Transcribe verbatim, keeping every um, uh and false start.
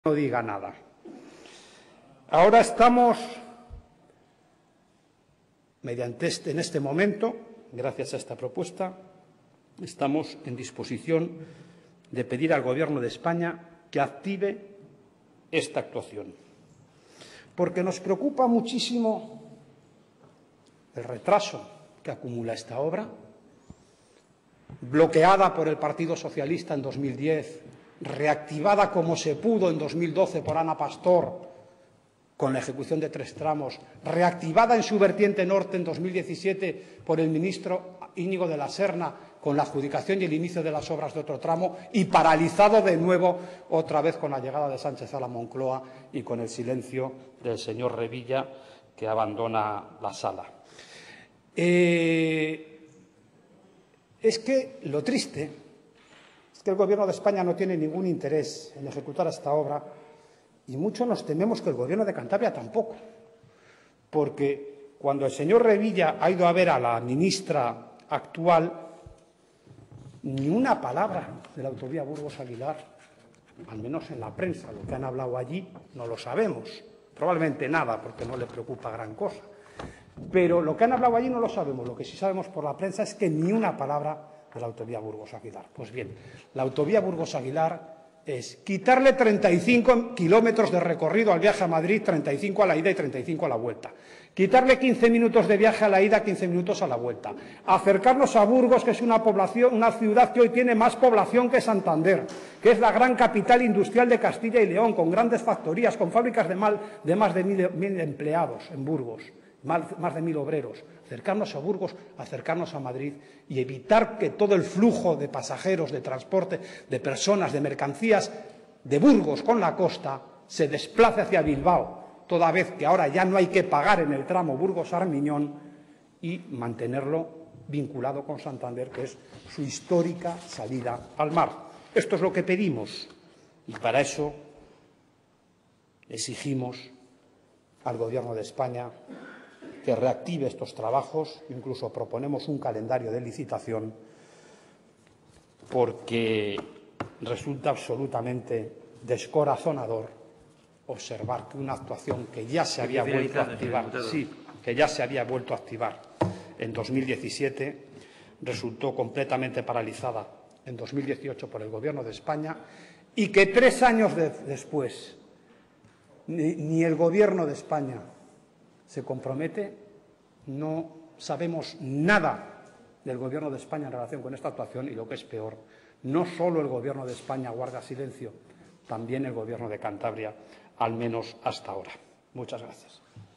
no diga nada. Ahora estamos, mediante este, en este momento, gracias a esta propuesta, estamos en disposición de pedir al Gobierno de España que active esta actuación. Porque nos preocupa muchísimo el retraso que acumula esta obra, bloqueada por el Partido Socialista en dos mil diez, reactivada como se pudo en dos mil doce por Ana Pastor, con la ejecución de tres tramos, reactivada en su vertiente norte en dos mil diecisiete por el ministro Íñigo de la Serna, con la adjudicación y el inicio de las obras de otro tramo, y paralizado de nuevo otra vez con la llegada de Sánchez a la Moncloa y con el silencio del señor Revilla, que abandona la sala. Eh, es que lo triste es que el Gobierno de España no tiene ningún interés en ejecutar esta obra, y mucho nos tememos que el Gobierno de Cantabria tampoco, porque cuando el señor Revilla ha ido a ver a la ministra actual, ni una palabra de la autovía Burgos-Aguilar, al menos en la prensa. Lo que han hablado allí no lo sabemos, probablemente nada, porque no le preocupa gran cosa. Pero lo que han hablado allí no lo sabemos. Lo que sí sabemos por la prensa es que ni una palabra de la autovía Burgos-Aguilar. Pues bien, la autovía Burgos-Aguilar es quitarle treinta y cinco kilómetros de recorrido al viaje a Madrid, treinta y cinco a la ida y treinta y cinco a la vuelta. Quitarle quince minutos de viaje a la ida, quince minutos a la vuelta. Acercarnos a Burgos, que es una población, una ciudad que hoy tiene más población que Santander, que es la gran capital industrial de Castilla y León, con grandes factorías, con fábricas de, mal, de más de mil, mil empleados en Burgos, más, más de mil obreros. Acercarnos a Burgos, acercarnos a Madrid y evitar que todo el flujo de pasajeros, de transporte, de personas, de mercancías de Burgos con la costa se desplace hacia Bilbao, toda vez que ahora ya no hay que pagar en el tramo Burgos-Armiñón, y mantenerlo vinculado con Santander, que es su histórica salida al mar. Esto es lo que pedimos, y para eso exigimos al Gobierno de España que reactive estos trabajos. Incluso proponemos un calendario de licitación, porque resulta absolutamente descorazonador observar que una actuación que ya se había vuelto a activar, sí, que ya se había vuelto a activar en dos mil diecisiete, resultó completamente paralizada en dos mil dieciocho por el Gobierno de España, y que tres años de, después ni, ni el Gobierno de España se compromete. No sabemos nada del Gobierno de España en relación con esta actuación, y lo que es peor, no solo el Gobierno de España guarda silencio, también el Gobierno de Cantabria, al menos hasta ahora. Muchas gracias.